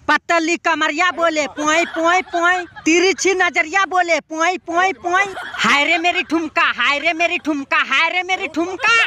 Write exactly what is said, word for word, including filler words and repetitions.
पतली कमरिया बोले पोई पोई पोई, तिरछी नजरिया बोले पोई पोई पोई। हाय रे मेरी ठुमका, हाय रे मेरी ठुमका, हाय रे मेरी ठुमका।